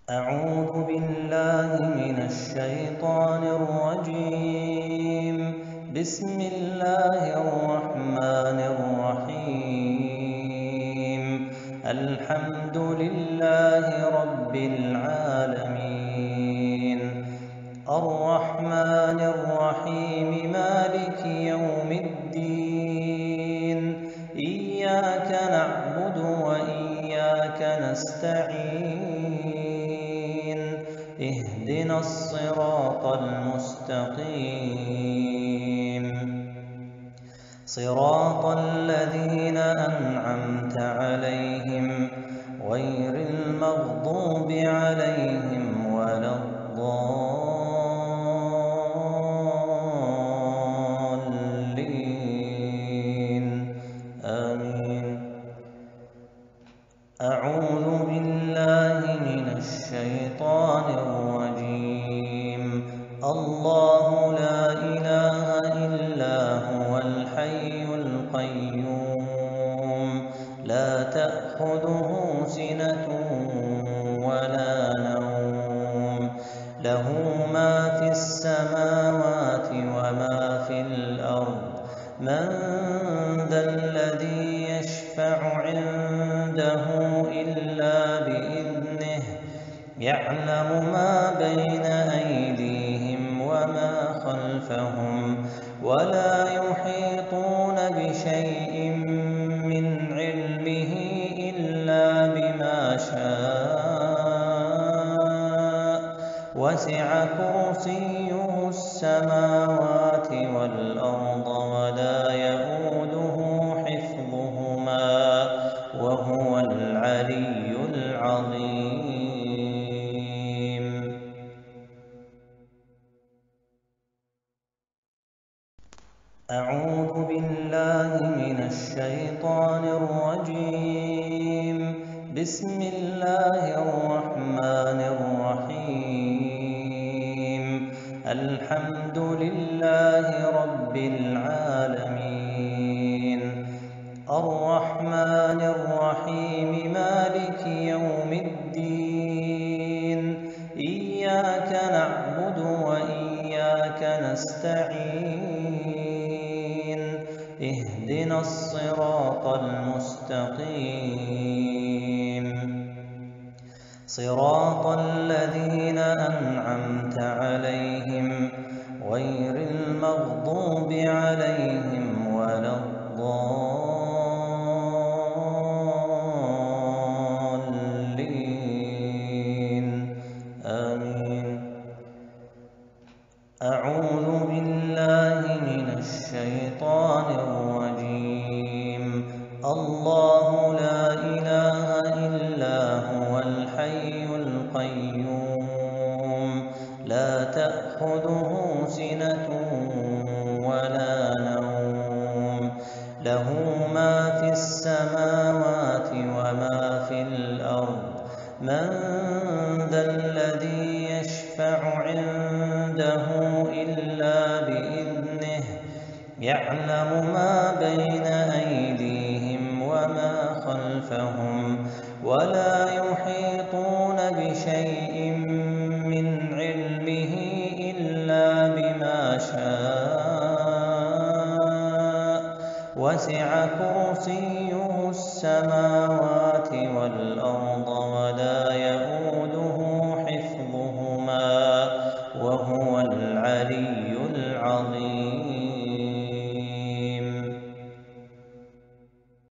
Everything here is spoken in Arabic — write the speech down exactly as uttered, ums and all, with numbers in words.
أعوذ بالله من الشيطان الرجيم. بسم الله الرحمن الرحيم. الحمد لله رب العالمين، الرحمن الرحيم، مالك يوم الدين. إياك نعبد وإياك نستعين، اهدنا الصراط المستقيم، صراط الذين أنعمت عليهم غير المغضوب عليهم ولا الضالين، آمين. أعوذ بالله من الشيطان الرجيم. الله لا إله إلا هو الحي القيوم، لا تأخذه سنة ولا نوم، له ما في السماوات وما في الأرض. من ذا الذي يشفع عنده إلا بإذنه، يعلم ما بين أيديهم وما خلفهم، ولا يحيطون بشيء من علمه إلا بما شاء، وسع كرسيه السماوات والأرض ولا يئوده حفظهما، وهو العلي العظيم. أعوذ بالله من الشيطان الرجيم. بسم الله الرحمن الرحيم. الحمد لله رب العالمين، الرحمن الرحيم، مالك يوم الدين. إياك نعبد وإياك نستعين، اهدنا الصراط المستقيم، صراط الذين أنعمت عليهم غير المغضوب عليهم ولا الضالين، آمين. أعوذ بالله من الشيطان الرجيم. الله لا إله إلا هو الحي القيوم، لا تأخذه سنة ولا نوم، له ما في السماوات وما في الأرض. من ذا الذي يشفع عنده إلا بإذنه، يعلم ما بين أيديهم وما خلفهم، ولا يحيطون بشيء من علمه إلا بما شاء، وسع كرسيه السماوات والأرض ولا